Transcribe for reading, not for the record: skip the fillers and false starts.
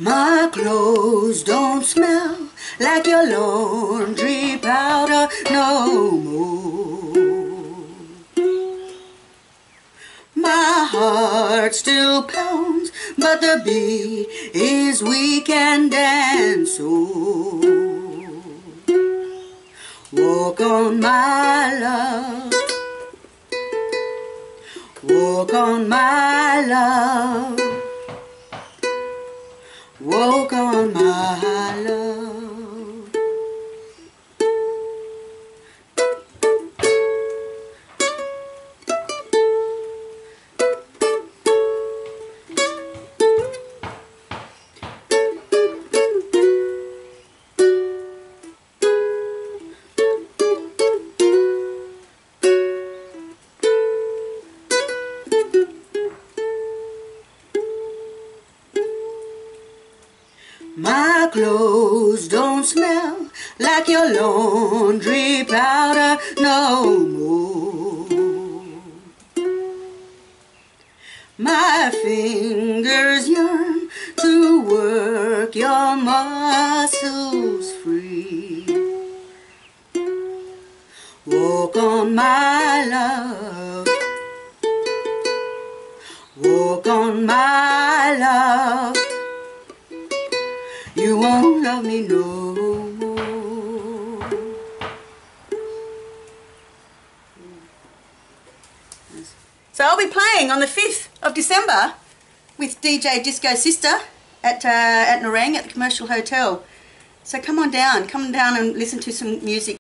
My clothes don't smell like your laundry powder no more. My heart still pounds, but the beat is weak and dance so. Walk on, my love. Walk on, my love. Walk on, my love. My clothes don't smell like your laundry powder no more. My fingers yearn to work your muscles free. Walk on, my love. Walk on, my love. You won't love me no more. So I'll be playing on the 5th of December with DJ Disco Sista at Nerang at the Commercial Hotel. So come on down and listen to some music.